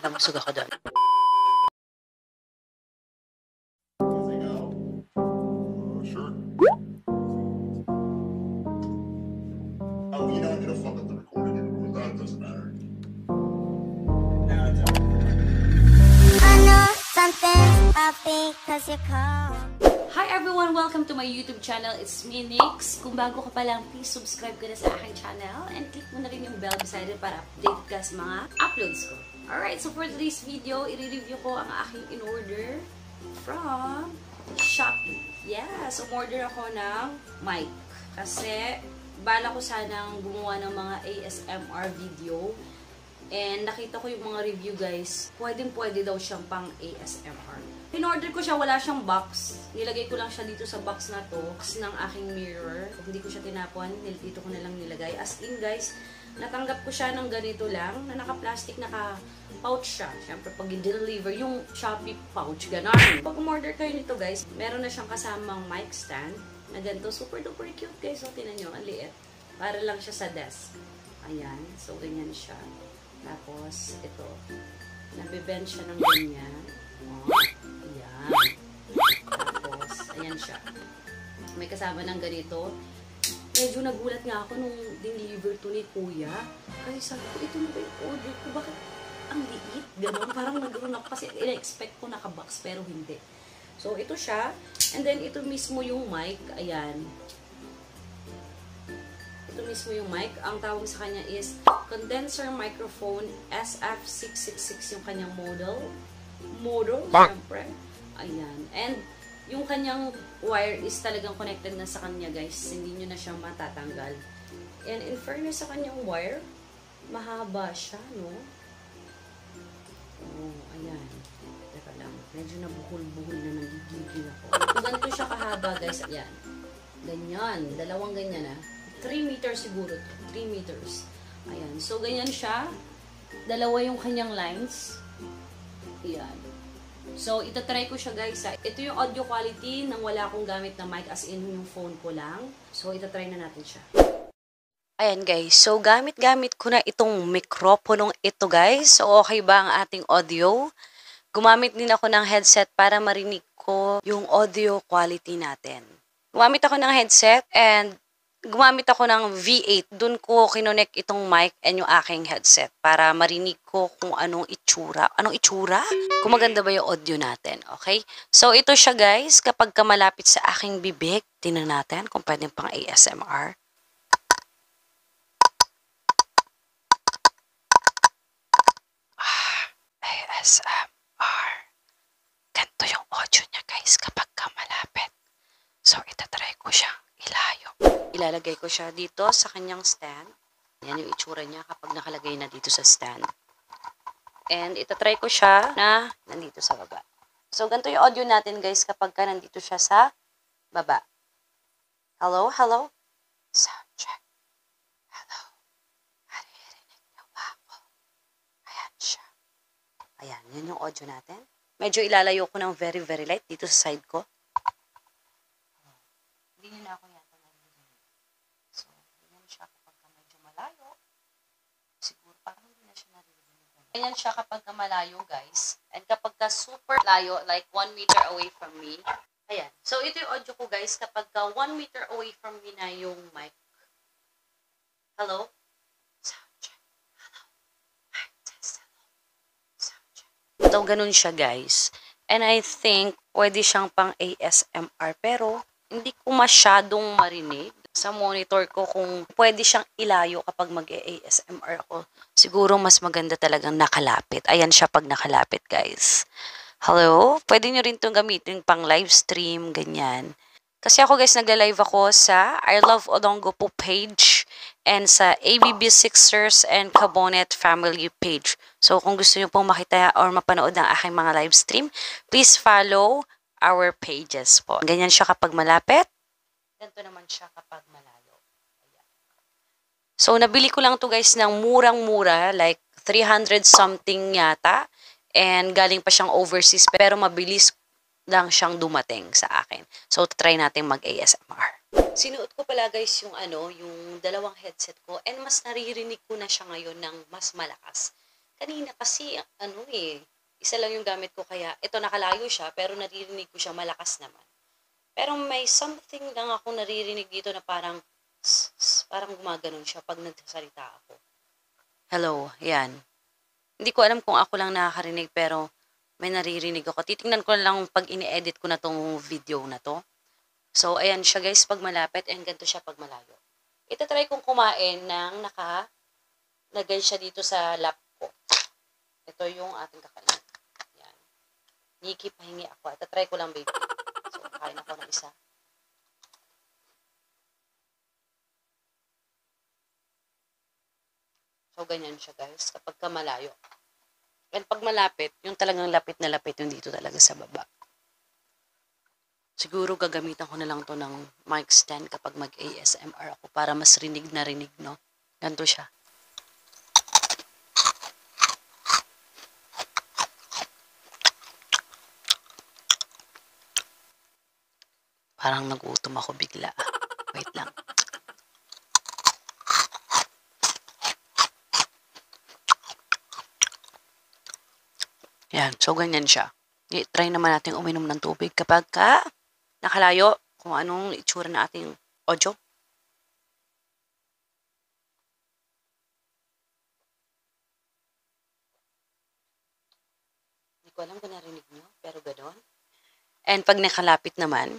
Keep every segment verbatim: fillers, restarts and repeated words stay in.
baka masug ako doon. Oh, you know, I'm gonna fuck up the recording anymore. That doesn't matter. I know something's happy cause you call. Hi everyone! Welcome to my YouTube channel. It's me, Nix. Kung bago ka pa lang, please subscribe ka na sa aking channel and click mo na rin yung bell beside it para update ka sa mga uploads ko. Alright, so for today's video, i-review ko ang aking in-order from Shopee. Yeah, so order ako ng mic. Kasi, bala ko sanang gumawa ng mga A S M R video. And nakita ko yung mga review guys, pwedeng-pwede daw siyang pang A S M R. In-order ko siya, wala siyang box. Nilagay ko lang siya dito sa box na to, box ng aking mirror. Hindi ko siya tinapon, dito ko na lang nilagay. As in guys, natanggap ko siya ng ganito lang, na naka-plastic, naka-pouch siya. Siyempre, pag i-deliver, yung Shopee pouch, gano'n. Pag umorder kayo nito guys, meron na siyang kasamang mic stand, na ganito. Super duper cute guys. So, tinan nyo, ang liit. Para lang siya sa desk. Ayan. So, ganyan siya. Tapos, ito. Nabibend siya ng ganyan. Oh, ayan. Tapos, ayan siya. May kasama ng ganito. Medyo nagulat nga ako nung deliver to ni Kuya. Kasi sabi ko, ito na ba yung order ko? Bakit ang liit? Ganon. Parang nagkaroon ako kasi ina-expect ko naka-box pero hindi. So, ito siya. And then, ito mismo yung mic. Ayan. Ito mismo yung mic. Ang tawag sa kanya is condenser microphone S F six six six yung kanyang model. Model, syempre. Ayan. And, yung kanyang wire is talagang connected na sa kanya, guys. Hindi nyo na siya matatanggal. And, in fairness sa kanyang wire, mahaba siya, no? Oh, ayan. Teka lang. Medyo nabuhol-buhol na nagigigil ako. Kung ganito siya kahaba, guys, ayan. Ganyan. Dalawang ganyan, ah. three meters siguro. three meters. Ayan. So, ganyan siya. Dalawa yung kanyang lines. Ayan. So, itatry ko siya, guys. Ha. Ito yung audio quality nang wala akong gamit na mic as in yung phone ko lang. So, itatry na natin siya. Ayan guys, so gamit-gamit ko na itong mikroponong ito guys. So, okay ba ang ating audio? Gumamit din ako ng headset para marinig ko yung audio quality natin. Gumamit ako ng headset and gumamit ako ng V eight. Doon ko kinonek itong mic and yung aking headset para marinig ko kung anong itsura. Anong itsura? Kung maganda ba yung audio natin. Okay? So, ito siya guys. Kapag kamalapit sa aking bibig, tingnan natin kung pwedeng pang A S M R. Ah, A S M R. Ganito yung audio niya guys kapag kamalapit. So, itatry ko siyang ilayo. Ilalagay ko siya dito sa kanyang stand. Yan yung itsura niya kapag nakalagay na dito sa stand. And itatry ko siya na nandito sa baba. So, ganito yung audio natin guys kapag ka nandito siya sa baba. Hello? Hello? Sound check. Hello? Naririnig niyo ba ako? Ayan siya. Ayan, yun yung audio natin. Medyo ilalayo ko ng very, very light dito sa side ko. Hindi nyo na ako yata naririnig. So, ganyan siya kapag medyo malayo. Siguro parang hindi na siya naririnig. Ganyan siya kapag malayo, guys. And kapag ka super layo, like one meter away from me. Ayan. So, ito yung audio ko, guys. Kapag ka one meter away from me na yung mic. Hello? Sound check. Hello? Mic test. Hello? Sound check. So, ganun siya, guys. And I think, pwede siyang pang A S M R. Pero, hindi ko masyadong marinig sa monitor ko kung pwede siyang ilayo kapag mag-A S M R ako. Siguro mas maganda talagang nakalapit. Ayan siya pag nakalapit, guys. Hello? Pwede nyo rin itong gamitin pang live stream, ganyan. Kasi ako, guys, nagla-live ako sa I Love Olongo po page and sa A B B Sixers and Cabonet family page. So, kung gusto nyo pong makita or mapanood ng aking mga live stream, please follow our pages po. Ganyan siya kapag malapit. Ganito naman siya kapag malayo. Ayan. So, nabili ko lang to guys ng murang-mura. Like, three hundred something yata. And galing pa siyang overseas. Pero mabilis lang siyang dumating sa akin. So, try natin mag-A S M R. Sinuot ko pala guys yung ano, yung dalawang headset ko. And mas naririnig ko na siya ngayon ng mas malakas. kanina kasi, ano eh, isa lang yung gamit ko kaya, ito nakalayo siya, pero naririnig ko siya malakas naman. Pero may something lang ako naririnig dito na parang, s- s- parang gumaganon siya pag nagsasalita ako. Hello, yan. Hindi ko alam kung ako lang nakakarinig, pero may naririnig ako. Titingnan ko na lang pag ini-edit ko na tong video na to. So, ayan siya guys pag malapit, and ganito siya pag malayo. Itatry kong kumain ng nakalagay siya dito sa lap ko. Ito yung ating kakainin. Yan. Niki, pahingi ako. Itatry ko lang, baby. So, kain ako ng isa. So, ganyan siya guys kapag ka malayo. And pag malapit, yung talagang lapit na lapit yung dito talaga sa baba. Siguro gagamitan ko na lang to ng mic stand kapag mag-A S M R ako para mas rinig na rinig, no? Ganito siya. Parang nagutom ako bigla. Wait lang. Yan, so ganyan siya. I-try naman natin uminom ng tubig kapag ka nakalayo kung anong itsura na ating audio. Hindi ko alam kung narinig nyo, pero gano'n. And pag nakalapit naman,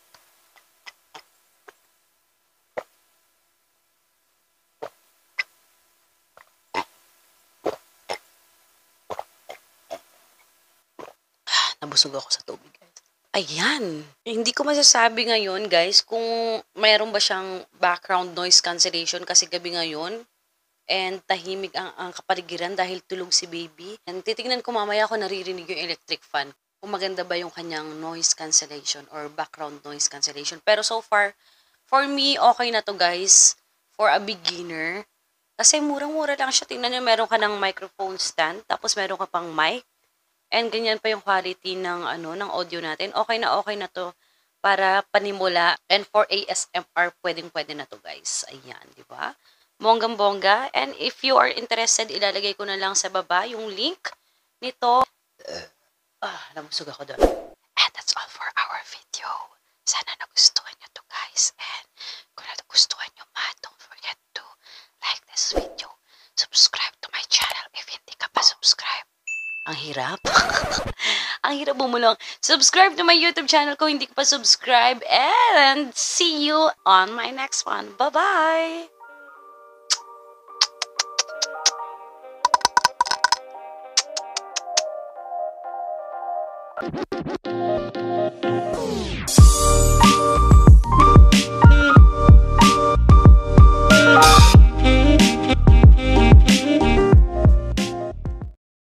nabusog ako sa tubig, guys. Ayan. Hindi ko masasabi ngayon, guys, kung mayroon ba siyang background noise cancellation kasi gabi ngayon. And tahimik ang, ang kapaligiran dahil tulog si baby. And titignan ko mamaya kung naririnig yung electric fan. Kung maganda ba yung kanyang noise cancellation or background noise cancellation. Pero so far, for me, okay na to guys. For a beginner. Kasi murang-mura lang siya. Tingnan niyo, meron ka ng microphone stand. Tapos meron ka pang mic. And ganyan pa yung quality ng, ano, ng audio natin. Okay na okay na to para panimula. And for A S M R, pwedeng-pwede na to guys. Ayan, di ba? Bonggang-bongga. And if you are interested, ilalagay ko na lang sa baba yung link nito. Ah, nabusog ako doon. And that's all for our video. Sana nagustuhan nyo to guys. And kung nagustuhan nyo man, don't forget to like this video. Subscribe to my channel if hindi ka pa subscribe. Ang hirap. Ang hirap bumulong. Subscribe to my YouTube channel kung hindi ka pa subscribe. And see you on my next one. Bye-bye!